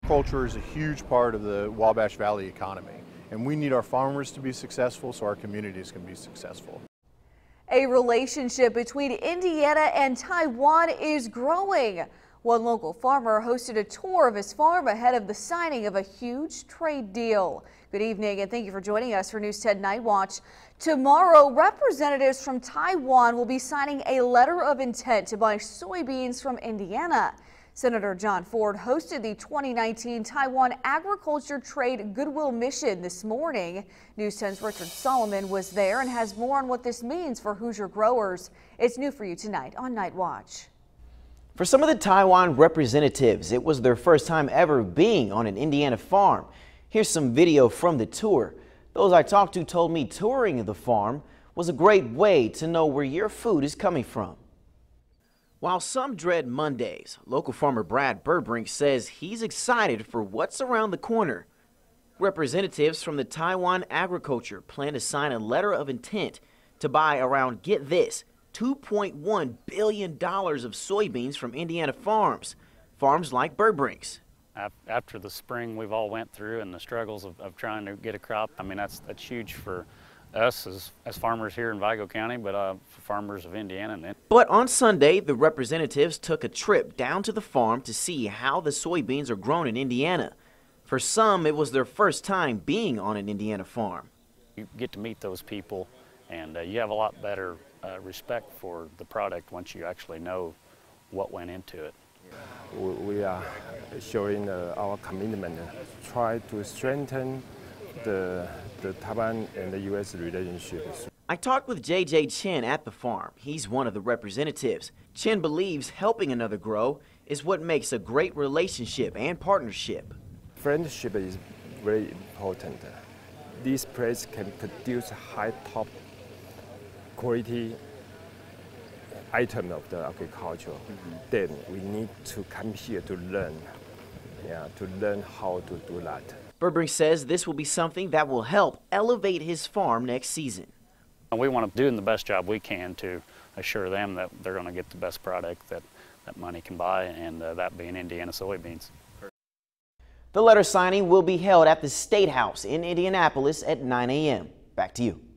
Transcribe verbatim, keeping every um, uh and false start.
Agriculture is a huge part of the Wabash Valley economy, and we need our farmers to be successful so our communities can be successful. A relationship between Indiana and Taiwan is growing. One local farmer hosted a tour of his farm ahead of the signing of a huge trade deal. Good evening and thank you for joining us for News ten Night Watch. Tomorrow, representatives from Taiwan will be signing a letter of intent to buy soybeans from Indiana. Senator John Ford hosted the twenty nineteen Taiwan Agriculture Trade Goodwill Mission this morning. News ten's Richard Solomon was there and has more on what this means for Hoosier growers. It's new for you tonight on Night Watch. For some of the Taiwan representatives, it was their first time ever being on an Indiana farm. Here's some video from the tour. Those I talked to told me touring the farm was a great way to know where your food is coming from. While some dread Mondays, local farmer Brad Burbrink says he's excited for what's around the corner. Representatives from the Taiwan Agriculture plan to sign a letter of intent to buy around, get this, two point one billion dollars of soybeans from Indiana farms, farms like Burbrink's. After the spring we've all went through and the struggles of, of trying to get a crop, I mean, that's, that's huge for us as, as farmers here in Vigo County, but uh, for farmers of Indiana. And but on Sunday, the representatives took a trip down to the farm to see how the soybeans are grown in Indiana. For some, it was their first time being on an Indiana farm. You get to meet those people, and uh, you have a lot better uh, respect for the product once you actually know what went into it. We are showing uh, our commitment to try to strengthen the, the Taiwan and the U S relationships. I talked with J J Chen at the farm. He's one of the representatives. Chen believes helping another grow is what makes a great relationship and partnership. Friendship is very important. This place can produce high top quality item of the agriculture. Mm-hmm. Then we need to come here to learn, yeah, to learn how to do that. Burbrink says this will be something that will help elevate his farm next season. We want to do the best job we can to assure them that they're going to get the best product that, that money can buy, and uh, that being Indiana soybeans. The letter signing will be held at the State House in Indianapolis at nine A M Back to you.